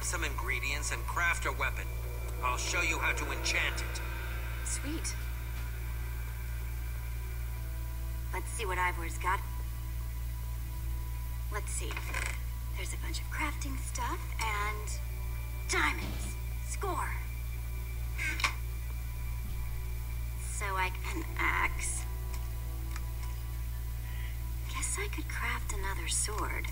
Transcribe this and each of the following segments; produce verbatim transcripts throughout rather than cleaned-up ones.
grab some ingredients and craft a weapon. I'll show you how to enchant it. Sweet. Let's see what Ivor's got. Let's see. There's a bunch of crafting stuff and diamonds. Score. So I an axe. Guess I could craft another sword.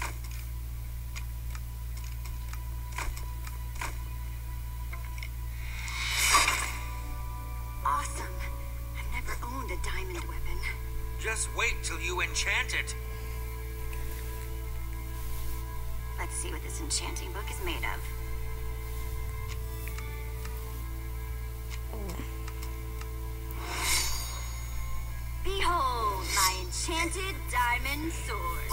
Awesome. I've never owned a diamond weapon. Just wait till you enchant it. Let's see what this enchanting book is made of. Behold, my enchanted diamond sword.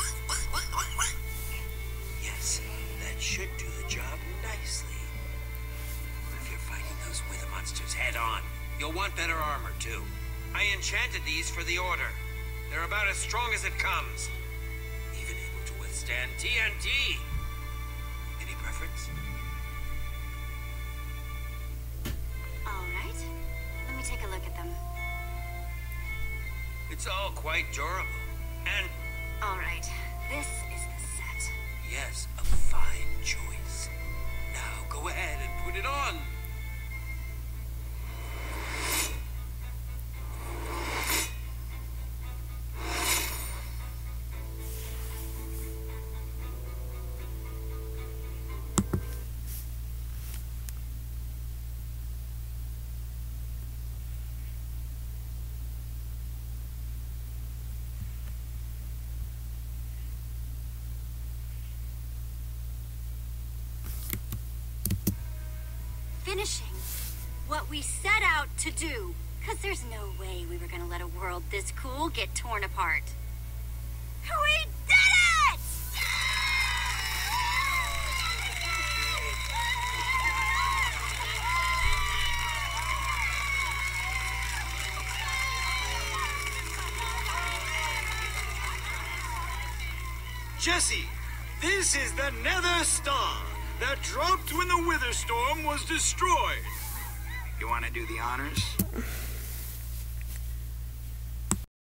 Yes, that should do the job nicely. If you're fighting those wither monsters head on, you'll want better armor too. I enchanted these for the Order. They're about as strong as it comes. Even able to withstand T N T. Any preference? All right. Let me take a look at them. It's all quite durable. And... All right. This is the set. yes, a fine choice. Now go ahead and put it on. Finishing what we set out to do. Because there's no way we were going to let a world this cool get torn apart. We did it! Jesse, this is the Nether Star that dropped when the Wither Storm was destroyed. You want to do the honors?